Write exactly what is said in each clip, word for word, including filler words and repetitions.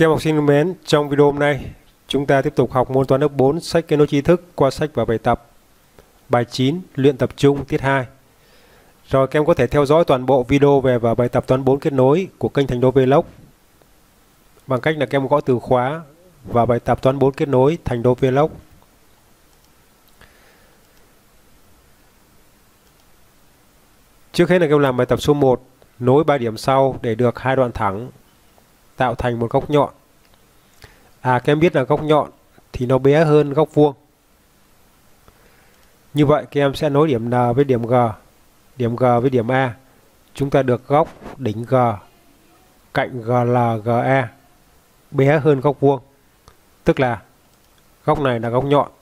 Các em học sinh thân mến, trong video hôm nay chúng ta tiếp tục học môn toán lớp bốn sách kết nối tri thức qua sách và bài tập. Bài chín luyện tập trung tiết hai. Rồi các em có thể theo dõi toàn bộ video về và bài tập toán bốn kết nối của kênh Thành Đô Vlog bằng cách là các em gõ từ khóa và bài tập toán bốn kết nối Thành Đô Vlog. Trước hết là các em làm bài tập số một, nối ba điểm sau để được hai đoạn thẳng tạo thành một góc nhọn. À các em biết là góc nhọn thì nó bé hơn góc vuông. Như vậy các em sẽ nối điểm N với điểm G, điểm G với điểm A. Chúng ta được góc đỉnh G cạnh giê lờ giê a bé hơn góc vuông. Tức là góc này là góc nhọn.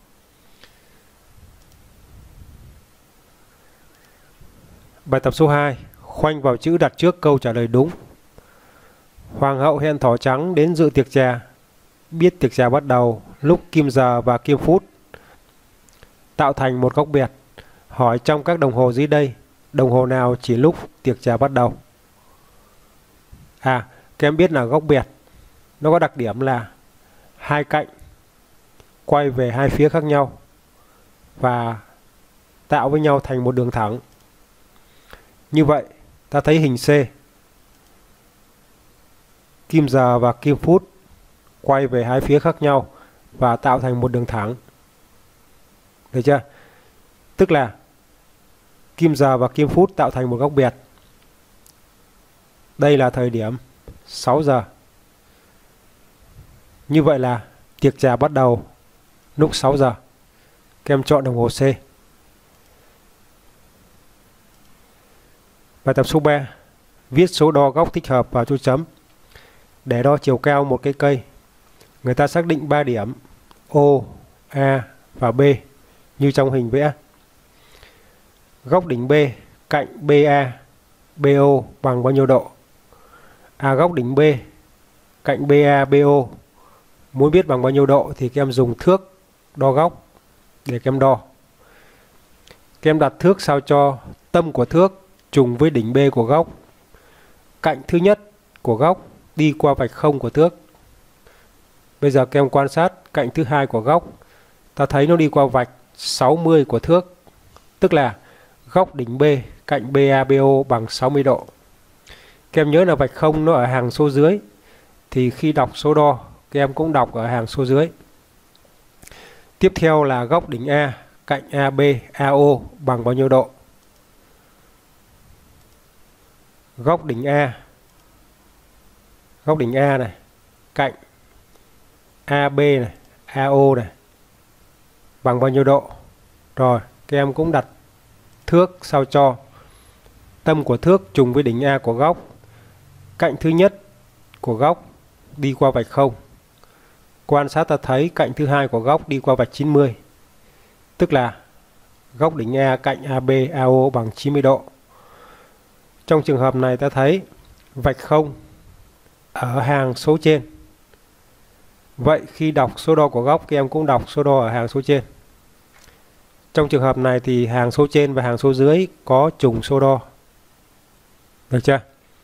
Bài tập số hai, khoanh vào chữ đặt trước câu trả lời đúng. Hoàng hậu hẹn thỏ trắng đến dự tiệc trà. Biết tiệc trà bắt đầu lúc kim giờ và kim phút. Tạo thành một góc bẹt. Hỏi trong các đồng hồ dưới đây, đồng hồ nào chỉ lúc tiệc trà bắt đầu? À, các em biết là góc bẹt nó có đặc điểm là hai cạnh quay về hai phía khác nhau và tạo với nhau thành một đường thẳng. Như vậy, ta thấy hình C. Kim giờ và kim phút quay về hai phía khác nhau và tạo thành một đường thẳng. Được chưa? Tức là kim giờ và kim phút tạo thành một góc bẹt. Đây là thời điểm sáu giờ. Như vậy là tiệc trà bắt đầu lúc sáu giờ. Các em chọn đồng hồ C. Bài tập số ba, viết số đo góc thích hợp vào chỗ chấm. Để đo chiều cao một cây cây, người ta xác định ba điểm O, A và B như trong hình vẽ. Góc đỉnh B cạnh bê a, bê o bằng bao nhiêu độ? À, góc đỉnh B cạnh bê a, bê o muốn biết bằng bao nhiêu độ thì các em dùng thước đo góc để các em đo. Các em đặt thước sao cho tâm của thước trùng với đỉnh B của góc. Cạnh thứ nhất của góc đi qua vạch không của thước. Bây giờ các em quan sát cạnh thứ hai của góc, ta thấy nó đi qua vạch sáu mươi của thước, tức là góc đỉnh B cạnh bê a, bê o bằng sáu mươi độ. Các em nhớ là vạch không nó ở hàng số dưới, thì khi đọc số đo các em cũng đọc ở hàng số dưới. Tiếp theo là góc đỉnh A cạnh a bê, a o bằng bao nhiêu độ? Góc đỉnh A Góc đỉnh A này cạnh a bê này, a o này bằng bao nhiêu độ? Rồi, các em cũng đặt thước sao cho tâm của thước trùng với đỉnh A của góc. Cạnh thứ nhất của góc đi qua vạch không. Quan sát ta thấy cạnh thứ hai của góc đi qua vạch chín mươi. Tức là góc đỉnh A cạnh a bê, a o bằng chín mươi độ. Trong trường hợp này ta thấy vạch không ở hàng số trên. Vậy khi đọc số đo của góc, các em cũng đọc số đo ở hàng số trên. Trong trường hợp này thì hàng số trên và hàng số dưới có trùng số đo. Được chưa?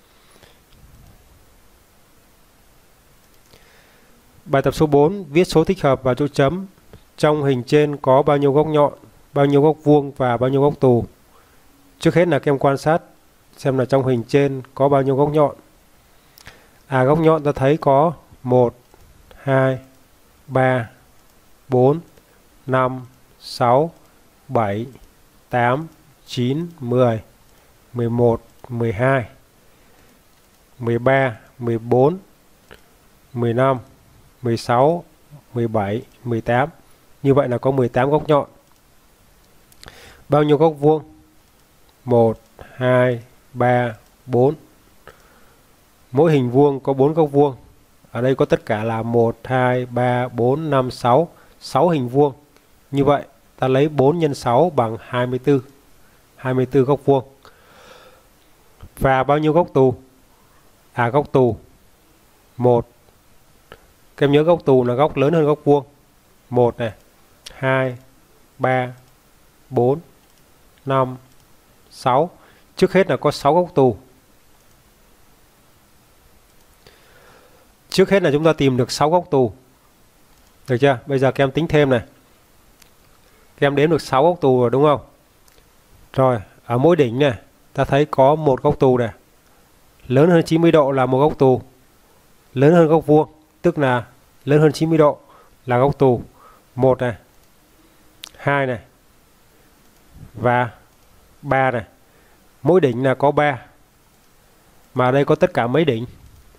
Bài tập số bốn, viết số thích hợp vào chỗ chấm. Trong hình trên có bao nhiêu góc nhọn, bao nhiêu góc vuông và bao nhiêu góc tù? Trước hết là các em quan sát xem là trong hình trên có bao nhiêu góc nhọn. À, góc nhọn ta thấy có một, hai, ba, bốn, năm, sáu, bảy, tám, chín, mười, mười một, mười hai, mười ba, mười bốn, mười lăm, mười sáu, mười bảy, mười tám. Như vậy là có mười tám góc nhọn. Bao nhiêu góc vuông? một, hai, ba, bốn. Mỗi hình vuông có bốn góc vuông. Ở đây có tất cả là một, hai, ba, bốn, năm, sáu. sáu hình vuông. Như vậy ta lấy bốn nhân sáu bằng hai mươi tư. hai mươi tư góc vuông. Và bao nhiêu góc tù? À, góc tù một. Các em nhớ góc tù là góc lớn hơn góc vuông. một này, hai, ba, bốn, năm, sáu. Trước hết là có sáu góc tù. Trước hết là chúng ta tìm được sáu góc tù. Được chưa? Bây giờ các em tính thêm này. Các em đếm được sáu góc tù rồi đúng không? Rồi, ở mỗi đỉnh này, ta thấy có một góc tù này. Lớn hơn chín mươi độ là một góc tù. Lớn hơn góc vuông, tức là lớn hơn chín mươi độ là góc tù. một này, hai này và ba này. Mỗi đỉnh là có ba. Mà ở đây có tất cả mấy đỉnh?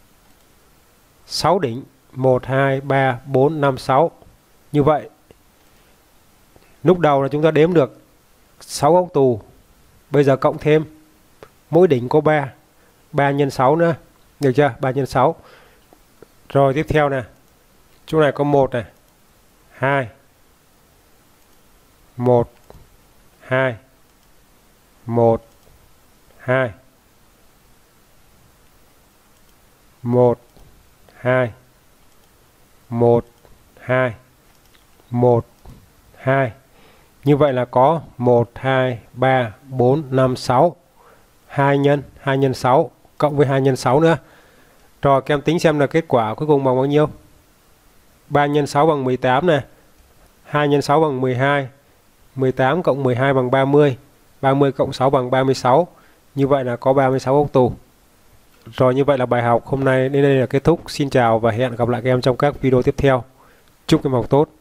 sáu đỉnh. một, hai, ba, bốn, năm, sáu. Như vậy, lúc đầu là chúng ta đếm được sáu góc tù. Bây giờ cộng thêm mỗi đỉnh có ba. ba nhân sáu nữa. Được chưa? ba nhân sáu. Rồi tiếp theo nè. Chỗ này có một này. hai. một. hai. một. hai. một. hai. một. hai. một. hai. Như vậy là có một, hai, ba, bốn, năm, sáu. hai nhân, hai nhân sáu cộng với hai nhân sáu nữa. Rồi các em tính xem là kết quả cuối cùng bằng bao nhiêu? ba nhân sáu bằng mười tám này. hai nhân sáu bằng mười hai. mười tám cộng mười hai bằng ba mươi. ba mươi cộng sáu bằng ba mươi sáu. Như vậy là có ba mươi sáu góc tù. Rồi như vậy là bài học hôm nay đến đây là kết thúc. Xin chào và hẹn gặp lại các em trong các video tiếp theo. Chúc các em học tốt.